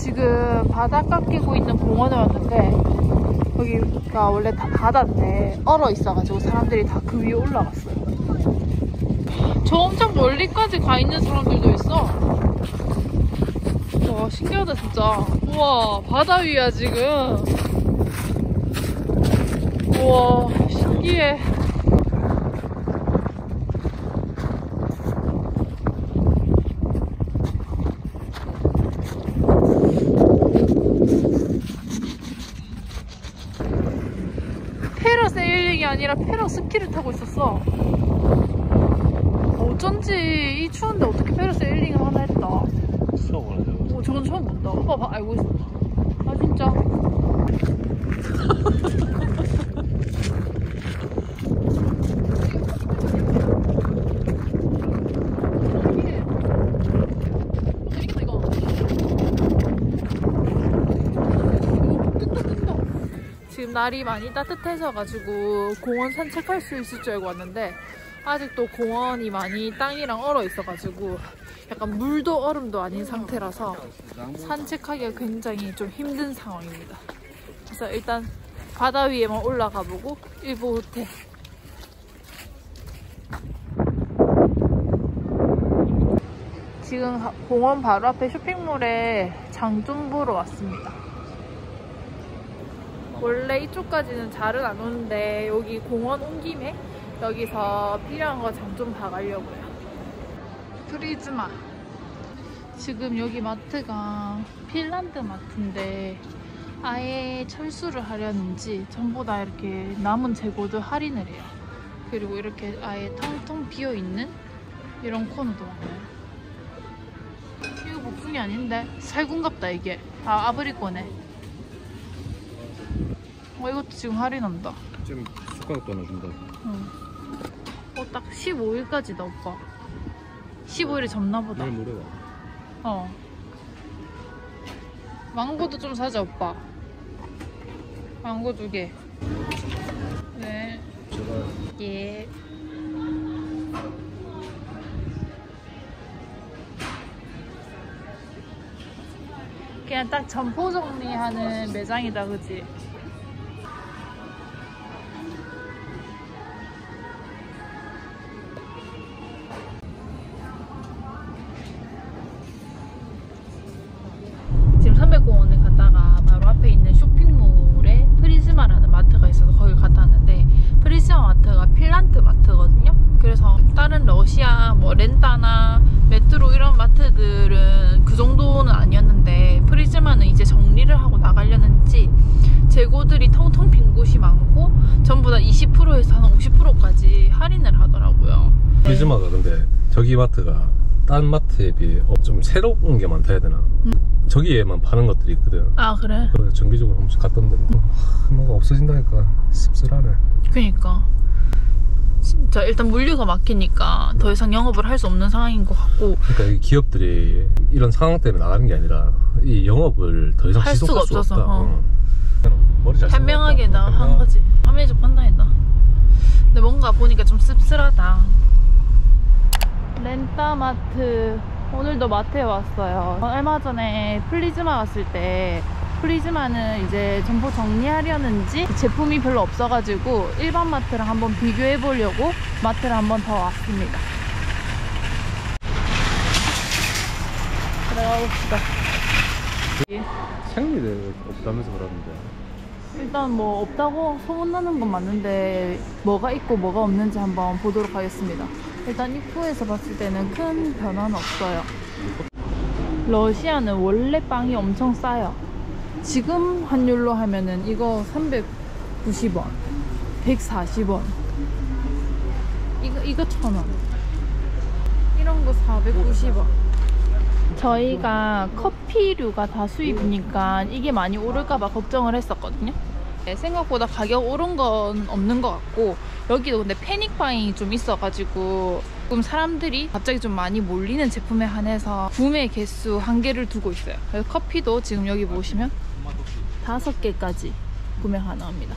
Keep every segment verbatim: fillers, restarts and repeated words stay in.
지금 바닷가 끼고 있는 공원에 왔는데 여기가 원래 다 바다인데 얼어 있어가지고 사람들이 다 그 위에 올라갔어요. 저 엄청 멀리까지 가 있는 사람들도 있어. 와 신기하다 진짜. 우와 바다 위야 지금. 우와 신기해. 패러세일링이 아니라 패러스키를 타고 있었어. 어쩐지 이 추운데 어떻게 패러세일링을 하나 했다. 처음 보네 저거. 어, 저건 처음 본다. 오빠 봐, 알고 있었나? 아 진짜. 지금 날이 많이 따뜻해져가지고 공원 산책할 수 있을 줄 알고 왔는데 아직도 공원이 많이 땅이랑 얼어 있어가지고 약간 물도 얼음도 아닌 상태라서 산책하기가 굉장히 좀 힘든 상황입니다. 그래서 일단 바다 위에만 올라가 보고 일부 호텔. 지금 공원 바로 앞에 쇼핑몰에 장 좀 보러 왔습니다. 원래 이쪽까지는 잘은 안 오는데 여기 공원 온 김에 여기서 필요한 거 장 좀 봐가려고요. 프리즈마. 지금 여기 마트가 핀란드 마트인데 아예 철수를 하려는지 전부 다 이렇게 남은 재고들 할인을 해요. 그리고 이렇게 아예 텅텅 비어있는 이런 코너도 많아요. 이거 복숭이 아닌데? 살구인갑다 이게. 아 아브리코네. 어 이것도 지금 할인한다. 지금 숟가락도 하나 준다. 응. 어 딱 십오 일까지다 오빠. 십오 일이 접나보다. 내일 모레 와. 어. 망고도 좀 사자 오빠. 망고 두 개. 네. 제가 예. 그냥 딱 점포 정리하는 매장이다 그치? 지금 삼백공원에 갔다가 바로 앞에 있는 쇼핑몰에 프리즈마라는 마트가 있어서 거기 갔다 왔는데 프리즈마 마트가 핀란드 마트거든요. 그래서 다른 러시아 뭐 렌타나 메트로 이런 마트들은 그 정도는 아니었는데 프리즈마는 이제 정리를 하고 나가려는지 재고들이 텅텅 빈 곳이 많고 전부 다 이십 퍼센트에서 한 오십 퍼센트까지 할인을 하더라고요. 프리즈마가 근데 저기 마트가 딴 마트에 비해 좀 새로운 게 많다 해야 되나? 음. 저기에만 파는 것들이 있거든. 아 그래? 그래 정기적으로 한 번씩 갔던데 뭐가 없어진다니까 씁쓸하네. 그니까 진짜 일단 물류가 막히니까 더 이상 영업을 할 수 없는 상황인 것 같고. 그러니까 이 기업들이 이런 상황 때문에 나가는 게 아니라 이 영업을 더 이상 할 지속할 수가 수 없어서, 없다. 어. 응. 머리 잘 현명하게 나 한 거지. 판매적 판단했다. 근데 뭔가 보니까 좀 씁쓸하다. 렌타마트. 오늘도 마트에 왔어요. 얼마 전에 플리즈마 갔을 때 플리즈마는 이제 점포 정리하려는지 제품이 별로 없어가지고 일반 마트랑 한번 비교해 보려고 마트를 한번 더 왔습니다. 들어가 봅시다. 생리대 없다면서 그러는데. 일단 뭐 없다고 소문나는 건 맞는데 뭐가 있고 뭐가 없는지 한번 보도록 하겠습니다. 일단 입구에서 봤을 때는 큰 변화는 없어요. 러시아는 원래 빵이 엄청 싸요. 지금 환율로 하면은 이거 삼백구십 원, 백사십 원, 이거 이거 천 원, 이런 거 사백구십 원. 저희가 커피류가 다 수입이니까 이게 많이 오를까봐 걱정을 했었거든요. 생각보다 가격 오른 건 없는 것 같고 여기도 근데 패닉바잉이 좀 있어가지고 조금 사람들이 갑자기 좀 많이 몰리는 제품에 한해서 구매 개수 한계를 두고 있어요. 그래서 커피도 지금 여기 보시면 다섯 개까지 구매 가능합니다.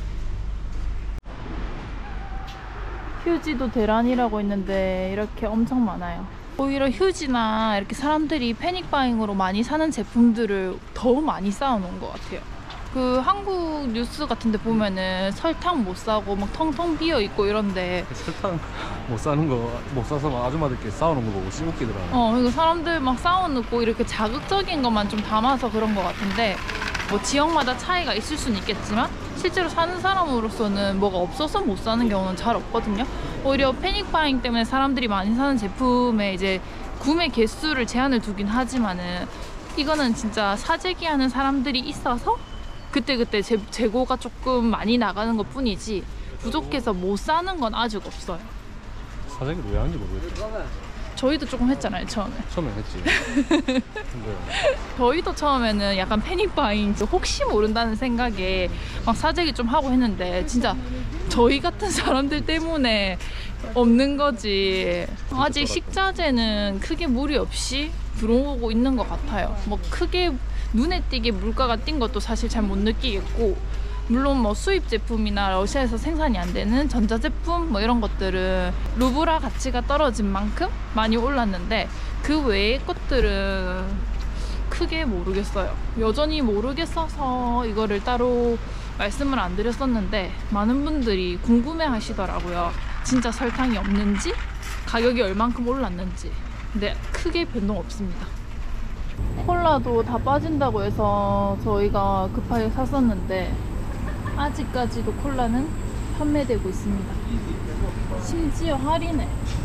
휴지도 대란이라고 있는데 이렇게 엄청 많아요. 오히려 휴지나 이렇게 사람들이 패닉바잉으로 많이 사는 제품들을 더 많이 쌓아놓은 것 같아요. 그 한국 뉴스 같은 데 보면은 설탕 못 사고 막 텅텅 비어 있고 이런데 설탕 못 사는 거 못 사서 막 아줌마들끼리 싸우는 거 보고 씹웃기더라. 어 이거 사람들 막 쌓아놓고 이렇게 자극적인 것만 좀 담아서 그런 것 같은데 뭐 지역마다 차이가 있을 수는 있겠지만 실제로 사는 사람으로서는 뭐가 없어서 못 사는 경우는 잘 없거든요. 오히려 패닉바잉 때문에 사람들이 많이 사는 제품에 이제 구매 개수를 제한을 두긴 하지만은 이거는 진짜 사재기 하는 사람들이 있어서 그때그때 재, 재고가 조금 많이 나가는 것 뿐이지 부족해서 못 사는 건 아직 없어요. 사재기를 왜 하는지 모르겠어. 저희도 조금 했잖아요 처음에. 처음엔 했지. 근데 저희도 처음에는 약간 패닉바잉 혹시 모른다는 생각에 막 사재기 좀 하고 했는데 진짜 저희 같은 사람들 때문에 없는 거지. 아직 식자재는 크게 무리 없이 들어오고 있는 것 같아요. 뭐 크게 눈에 띄게 물가가 뛴 것도 사실 잘 못 느끼겠고, 물론 뭐 수입 제품이나 러시아에서 생산이 안 되는 전자제품 뭐 이런 것들은 루브라 가치가 떨어진 만큼 많이 올랐는데 그 외의 것들은 크게 모르겠어요. 여전히 모르겠어서 이거를 따로 말씀을 안 드렸었는데 많은 분들이 궁금해 하시더라고요. 진짜 설탕이 없는지, 가격이 얼만큼 올랐는지. 근데 크게 변동 없습니다. 콜라도 다 빠진다고 해서 저희가 급하게 샀었는데 아직까지도 콜라는 판매되고 있습니다. 심지어 할인해.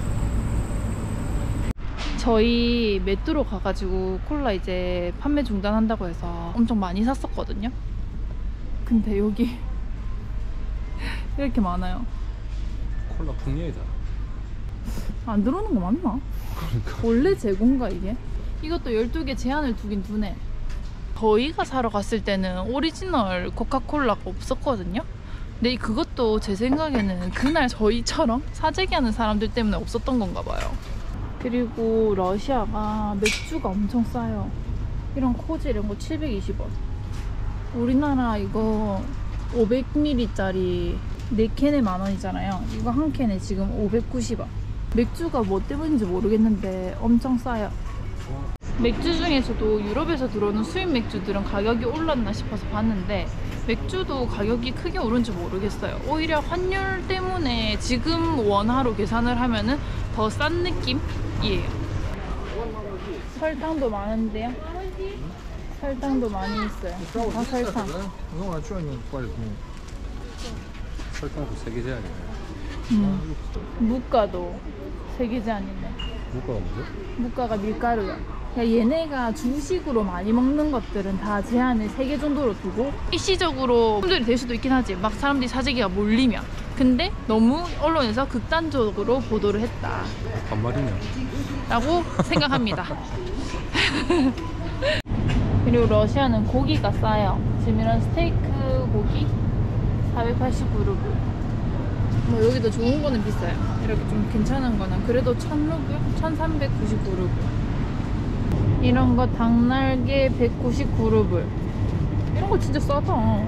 저희 메트로 가가지고 콜라 이제 판매 중단한다고 해서 엄청 많이 샀었거든요. 근데 여기 이렇게 많아요. 콜라 풍년이다. 안 들어오는 거 맞나? 그러니까. 원래 재고인가 이게? 이것도 열두 개 제한을 두긴 두네. 저희가 사러 갔을 때는 오리지널 코카콜라가 없었거든요. 근데 그것도 제 생각에는 그날 저희처럼 사재기 하는 사람들 때문에 없었던 건가 봐요. 그리고 러시아가 맥주가 엄청 싸요. 이런 코지 이런 거 칠백이십 원. 우리나라 이거 오백 밀리리터짜리 네 캔에 만 원이잖아요. 이거 한 캔에 지금 오백구십 원. 맥주가 뭐 때문인지 모르겠는데 엄청 싸요. 맥주 중에서도 유럽에서 들어오는 수입 맥주들은 가격이 올랐나 싶어서 봤는데 맥주도 가격이 크게 오른지 모르겠어요. 오히려 환율 때문에 지금 원화로 계산을 하면은 더 싼 느낌이에요. 설탕도 많은데요? 설탕도 많이 있어요. 아, 설탕. 설탕도 세 개 제한이네. 음. 무가도 세 개 제한이네. 물가가 뭐죠? 무가가 밀가루야. 그러니까 얘네가 주식으로 많이 먹는 것들은 다 제한을 세 개 정도로 두고 일시적으로 품절이 될 수도 있긴 하지. 막 사람들이 사재기가 몰리면. 근데 너무 언론에서 극단적으로 보도를 했다 반말이냐? 라고 생각합니다. 그리고 러시아는 고기가 싸요. 지금 이런 스테이크 고기 사백팔십구 루블. 뭐 여기도 좋은 거는 비싸요. 이렇게 좀 괜찮은 거는 그래도 천 루블? 천삼백구십구 루블. 이런 거 닭날개 백구십구 루블. 이런 거 진짜 싸다.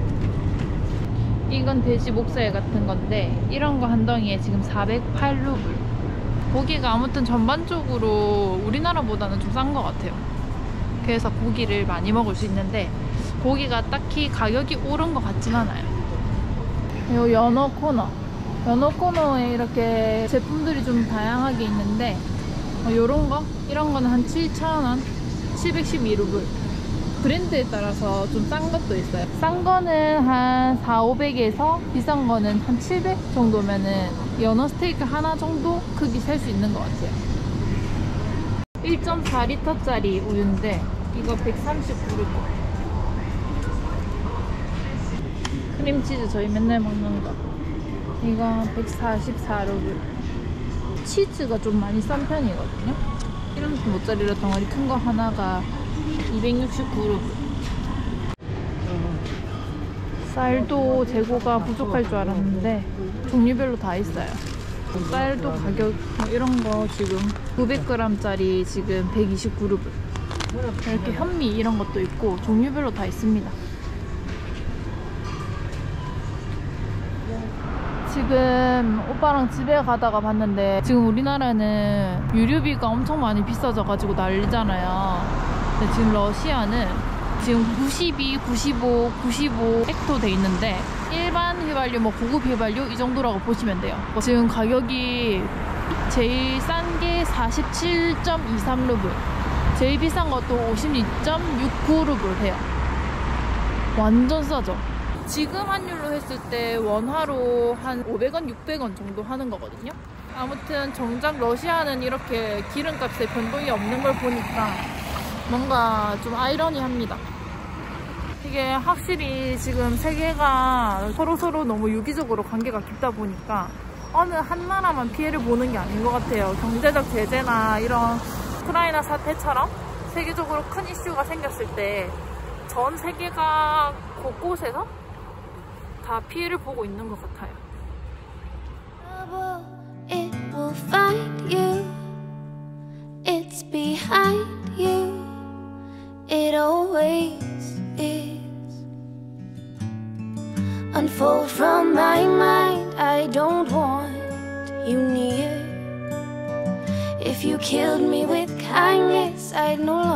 이건 돼지 목살 같은 건데 이런 거 한 덩이에 지금 사백팔 루블. 고기가 아무튼 전반적으로 우리나라보다는 좀 싼 것 같아요. 그래서 고기를 많이 먹을 수 있는데 고기가 딱히 가격이 오른 것 같진 않아요. 요 연어 코너. 연어 코너에 이렇게 제품들이 좀 다양하게 있는데 어, 요런 거? 이런 거는 한 칠천 원, 칠백십이 루블. 브랜드에 따라서 좀 싼 것도 있어요. 싼 거는 한 사오백에서 비싼 거는 한 칠백 정도면은 연어 스테이크 하나 정도 크기 살 수 있는 것 같아요. 일 점 사 리터짜리 우유인데 이거 백삼십구 루블. 크림치즈 저희 맨날 먹는 거 이거 백사십사 루블. 치즈가 좀 많이 싼 편이거든요. 이런 모짜렐라 덩어리 큰 거 하나가 이백육십구 루블. 쌀도 재고가 부족할 줄 알았는데 종류별로 다 있어요. 쌀도 가격 뭐 이런 거 지금 구백 그램짜리 지금 백이십구 루블. 이렇게 현미 이런 것도 있고 종류별로 다 있습니다. 지금 오빠랑 집에 가다가 봤는데 지금 우리나라는 유류비가 엄청 많이 비싸져가지고 난리잖아요. 근데 지금 러시아는 지금 구십이, 구십오, 구십오 헥토 돼 있는데 일반 휘발유, 뭐 고급 휘발유 이 정도라고 보시면 돼요. 지금 가격이 제일 싼 게 사십칠 점 이삼 루블, 제일 비싼 것도 오십이 점 육구 루블 해요. 완전 싸죠. 지금 환율로 했을 때 원화로 한 오백 원, 육백 원 정도 하는 거거든요. 아무튼 정작 러시아는 이렇게 기름값에 변동이 없는 걸 보니까 뭔가 좀 아이러니합니다. 이게 확실히 지금 세계가 서로서로 너무 유기적으로 관계가 깊다 보니까 어느 한 나라만 피해를 보는 게 아닌 것 같아요. 경제적 제재나 이런 우크라이나 사태처럼 세계적으로 큰 이슈가 생겼을 때 전 세계가 곳곳에서 다 피해를 보고 있는 것 같아요. It will find you. It's behind you. It always is. Unfold from my mind. I don't want you near. If you killed me with kindness, I'd no longer